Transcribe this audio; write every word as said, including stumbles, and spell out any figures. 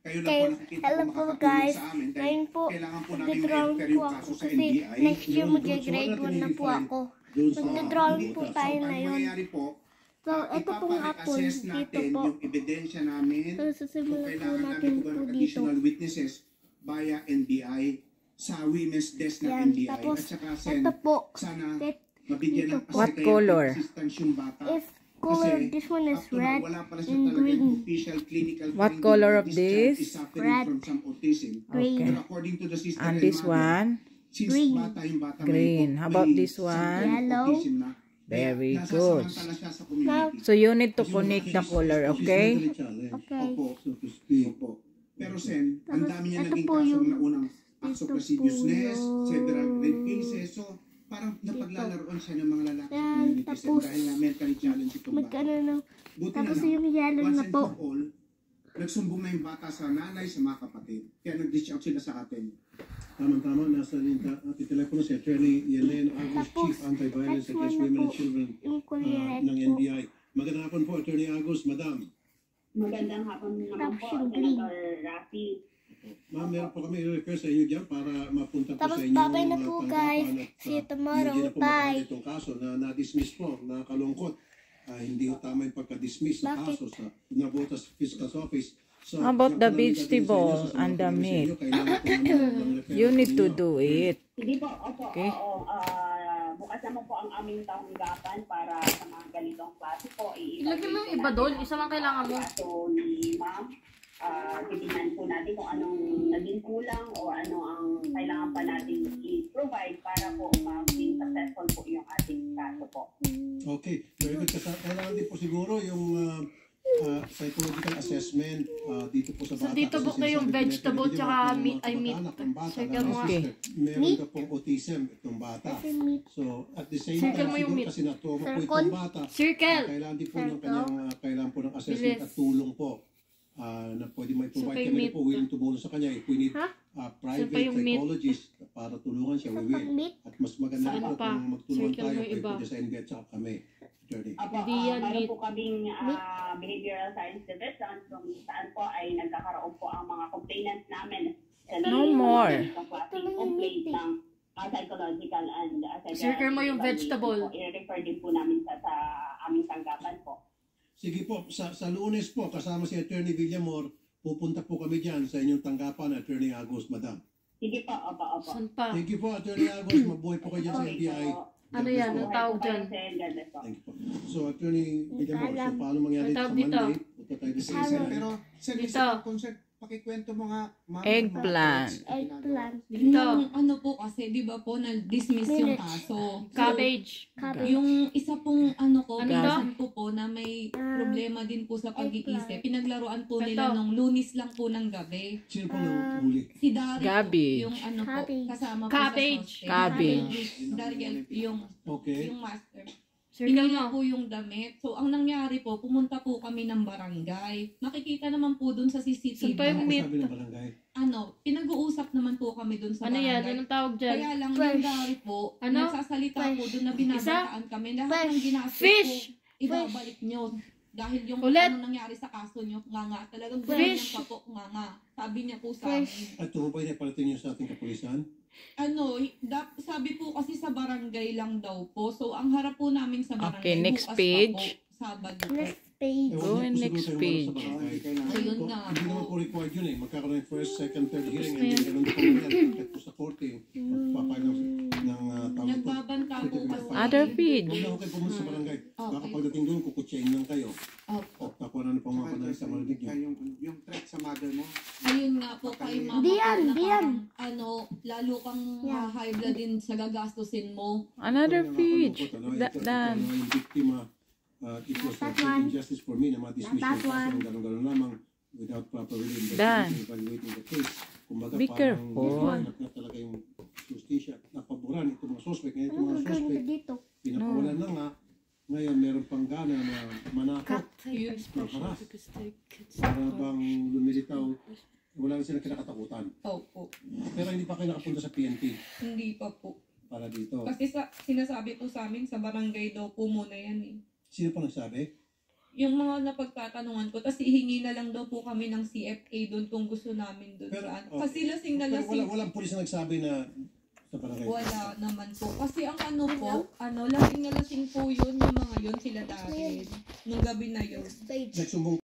kayo lang po nakikita po makakatulong sa amin. Dahil kailangan po namin ma-enter yung kaso sa N B I. Next year mag-grade one na po ako. Magdodrawing po tayo na yun. So, ito pong apple, dito po. Yung ebidensya namin, So, susimulan po natin po dito. additional witnesses via N B I sa women's desk ng N B I. Tapos, At saka sen, ito po. sana mabigyan ng What color? assistance yung bata. If color, Kasi, this one is up to now, red wala pala siya and talagang green. official clinical What finding color that of this child this? is suffering Red. from some autism. Green. Pero according to the sister And and this mother, one? since Green. bata yung bata Green. may- How about may this some one? kind of Yellow. autism na, Very kaya good. nasasamantala siya sa community. So you need to connect the color, okay? Okay. Opo, so to speak. Opo. Pero Sen, ang Tapos, dami niya ito naging po kaso yung- na unang acts of ito lasciviousness, po yung- several rape cases. So, parang napaglalaroan siya ng mga lalaki sa Yan, community Sen, tapos, dahil nga mentally challenged itong bata. Magkano na. Buti Tapos na lang, yung yellow once na and po. for all, nagsumbong na yung bata sa nanay, sa mga kapatid. Kaya nag-reach out sila sa atin. Tama-tama, nasa linta at telepono si Attorney Yelene Agos, Tapos, Chief Anti-Violence next Against one na Women and po, Children yung uh, kulay ng po. N B I. Magandang hapon po, Attorney Agos, Madam. Magandang hapon naman Tapos po, yung green. Senator Rafi. Ma'am, meron po kami i-refer sa inyo dyan para mapunta po Tapos, sa inyo babay na uh, po, tanggapan guys. at, uh, See you tomorrow. hindi na po Bye. magkakaroon itong kaso na na-dismiss po, nakalungkot. Uh, hindi po tama yung pagka-dismiss sa Bakit? kaso sa Nabotas Fiscal's Office. So, How about yan the po namin vegetable gagawin sa inyo, and the sasamahan po namin sa meat? inyo. Kailangan po namin ng refer You need to ninyo. do it. Hindi po, opo, Okay. oo, ah, bukas naman po ang aming tanggapan para sa mga ganitong klase po. Ilagay mo yung iba doon, isa lang kailangan mo. So, ni ma'am, ah, titignan po natin kung anong naging kulang o ano ang kailangan pa natin i-provide para po maging successful po yung ating kaso po. Okay, very good. Kasa- Kailangan din po siguro yung uh, uh, psychological assessment uh, dito po sa So, bata. dito Kasi po kayo yung sinasabi ko na vegetable ito, tsaka yung mga meat, ay meat. kamag-anak ng bata Circle na mo nga. sister, meron Meat? ka pong autism itong bata. Kasi meat. So, at the same Circle time, mo yung siguro meat. kasi na-trauma po Circle? itong bata. Circle! Uh, kailangan din po ng Circle? kanyang, uh, kailangan po ng assessment Bilis. at tulong po. Uh, na pwede may So, provide kay kami meat. na po willing tumulong sa kanya. If we need Ha? uh, So, private pa yung meat. psychologist para tulungan siya, we Sa will. pag-meat. At mas maganda Saan po pa? kung magtulungan Circle tayo mo kay iba. Pwede sa N B I at saka kami. Attorney. Apo, Hindi ah, yan meron meat. po kaming ah, behavioral science division kung saan po ay nagkakaroon po ang mga complainants namin. Sa No mga more. ganitong klaseng complaint ng ah, psychological and uh, Circle mo yung vegetable. I-refer din po namin sa, sa aming tanggapan po. Sige po, sa, sa Lunes po, kasama si Attorney Villamor, pupunta po kami dyan sa inyong tanggapan, Attorney Agos, Madam. Sige po, opo, opo. Saan pa? Thank you po, Attorney Agos. Mabuhay po kayo dyan sa N B I. Ano yan? Ang tawag dyan? Thank you po. So, Attorney Villamor, so paano mangyari Ang sa tawag dito? Monday? Punta tayo dito sa Sen, pero Sen, Dito. isa pang concern, pakikwento mo nga. ma'am, Eggplant. yung mga threats na Eggplant. Dito. Yung ano po kasi, di ba po, na-dismiss yung Minutes. kaso. Cabbage. Cabbage. Yung isa pong ano ko, Ano pinsan ko po na may Ah, problema din po sa pag-iisip. eggplant. Pinaglaruan po Ito. nila nung lunis lang po ng gabi. Sino po nang huli? Si Dari Cabbage. po, yung ano po, Cabbage. kasama po Cabbage. sa suspect. Cabbage. Dariel, yung, Okay. yung master. Circle Pinila mo. po yung damit. So, ang nangyari po, pumunta po kami ng barangay. Nakikita naman po dun sa C C T V. Saan pa yung Ano meat? sabi ng barangay? Ano, pinag-uusap naman po kami dun sa Ano yan? barangay. Anong tawag dyan? Kaya lang Fresh. yung Dari po, Ano? nagsasalita Fresh. po doon na binabataan kami. Lahat Fresh. ng ginastos Fish. po, ibabalik nyo. Dahil yung Ulit. ano nangyari sa kaso nyo, nga nga, talagang Fresh. ganyan pa po, nga nga. Sabi niya po sa Fresh. amin. At tumupay niya palating niyo sa ating kapulisan? Ano, da, sabi po kasi sa barangay lang daw po. So, ang harap po namin sa barangay, Okay, next bukas page. pa po, Sabado po. Next page. Eh, Go wag niyo in po next siguro tayo page. umano sa barangay. Ayun So, nga hindi naman po. po required yun eh. Magkakaroon ng first, second, third hearing. Tapos na And yan. then ganun po yan. Kahit po sa korte, magpapay ng, ng uh, tawag po. Nagbabanta po kasi. Other Huwag page. na ako kayo pumunta sa barangay. Baka Okay. pagdating doon, kukutsain lang kayo. Opo. O tapos ano pang mga panay sa marinig niyo. Yung, yung threat sa mother mo. Ayun nga po kay mama Di ko yan, na di yan. parang, ano, lalo kang Yeah. high blood din sa gagastusin mo. Another Ito yung page. nakakalungkot, ano, That ito- ito done. na yung biktima. Uh, it was That a one. injustice for me na ma-dismiss That yung kaso one. ng gano'n-gano'n lamang without proper Done. investigation, evaluating the case. Kumbaga Be parang careful. naganap na talaga yung justisya. Napaboran itong mga suspect. Ngayon itong Ano mga gagawin ko suspect, dito? pinapawalan na nga. Ngayon meron pang gana na manakot. Yun. Maparas. Para bang lumilitaw. Wala na silang kinakatakutan. Opo. Pero hindi pa kayo nakapunta sa P N P Hindi pa po. para dito. Kasi sa, sinasabi po sa amin, sa barangay daw po muna yan eh. Sino pa nagsabi? yung mga napagtatanungan ko, tapos ihingi na lang daw po kami ng C F A doon kung gusto namin doon Pero, sa ano. oh, Kasi lasing na Pero lasing. wala, walang pulis na nagsabi na sa barangay. Wala naman po. Kasi ang ano po, ano, lasing na lasing po yun, yung mga yun sila dahil. Nung gabi na yun. Page. Nagsumbong